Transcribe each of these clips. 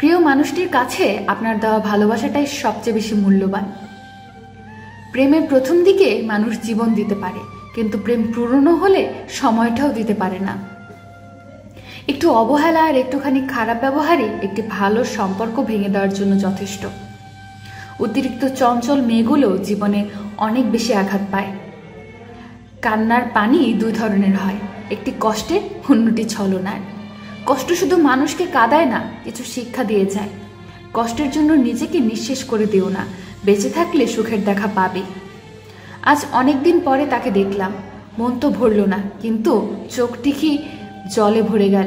প্রিয় মানুষটির কাছে আপনার দেওয়া ভালোবাসাটাই সবচেয়ে বেশি মূল্যবান। প্রেমের প্রথম দিকে মানুষ জীবন দিতে পারে, কিন্তু প্রেম পুরনো হলে সময়টাও দিতে পারে না। একটু অবহেলা আর একটুখানি খারাপ ব্যবহারই একটি ভালো সম্পর্ক ভেঙে দেওয়ার জন্য যথেষ্ট। অতিরিক্ত চঞ্চল মেয়েগুলো জীবনে অনেক বেশি আঘাত পায়। কান্নার পানি দুই ধরনের হয়, একটি কষ্টের, অন্যটি ছলনার। কষ্ট শুধু মানুষকে কাঁদায় না, কিছু শিক্ষা দিয়ে যায়। কষ্টের জন্য নিজেকে নিঃশেষ করে দিও না, বেঁচে থাকলে সুখের দেখা পাবে। আজ অনেকদিন পরে তাকে দেখলাম, মন তো ভরল না, কিন্তু চোখটি কি জলে ভরে গেল।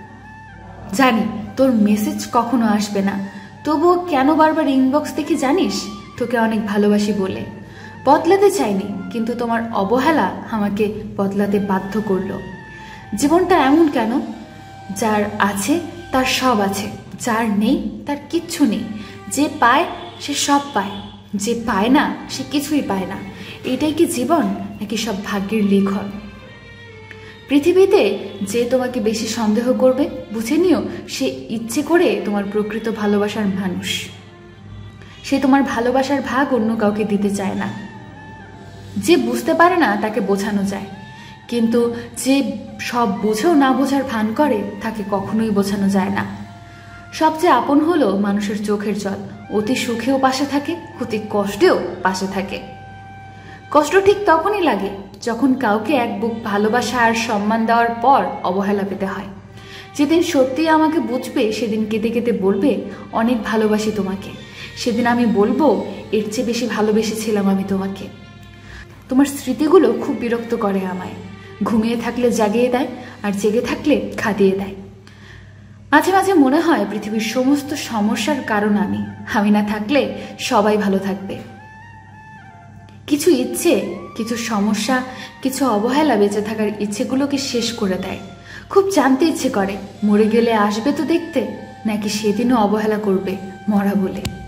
জানি তোর মেসেজ কখনো আসবে না, তবুও কেন বারবার ইনবক্স দেখি জানিস? তোকে অনেক ভালোবাসি বলে। বদলাতে চাইনি, কিন্তু তোমার অবহেলা আমাকে বদলাতে বাধ্য করলো। জীবনটা এমন কেন? যার আছে তার সব আছে, যার নেই তার কিচ্ছু নেই। যে পায় সে সব পায়, যে পায় না সে কিছুই পায় না। এটাই কি জীবন, নাকি সব ভাগ্যের লিখন? পৃথিবীতে যে তোমাকে বেশি সন্দেহ করবে, বুঝে নিও সে ইচ্ছে করে তোমার প্রকৃত ভালোবাসার মানুষ। সে তোমার ভালোবাসার ভাগ অন্য কাউকে দিতে চায় না। যে বুঝতে পারে না তাকে বোঝানো যায়, কিন্তু যে সব বুঝেও না বোঝার ভান করে তাকে কখনোই বোঝানো যায় না। সবচেয়ে আপন হলো মানুষের চোখের জল। অতি সুখেও পাশে থাকে, অতি কষ্টেও পাশে থাকে। কষ্ট ঠিক তখনই লাগে যখন কাউকে এক বুক ভালোবাসা আর সম্মান দেওয়ার পর অবহেলা পেতে হয়। যেদিন সত্যিই আমাকে বুঝবে সেদিন কেঁদে কেঁদে বলবে, অনেক ভালোবাসি তোমাকে। সেদিন আমি বলবো, এর চেয়ে বেশি ভালোবেসেছিলাম আমি তোমাকে। তোমার স্মৃতিগুলো খুব বিরক্ত করে আমায়। ঘুমিয়ে থাকলে জাগিয়ে দেয়, আর জেগে থাকলে খাদিয়ে দেয়। মাঝে মাঝে মনে হয় পৃথিবীর সমস্ত সমস্যার কারণ আমি না থাকলে সবাই ভালো থাকবে। কিছু ইচ্ছে, কিছু সমস্যা, কিছু অবহেলা বেঁচে থাকার ইচ্ছেগুলোকে শেষ করে দেয়। খুব জানতে ইচ্ছে করে, মরে গেলে আসবে তো দেখতে, নাকি সেদিনও অবহেলা করবে মরা বলে।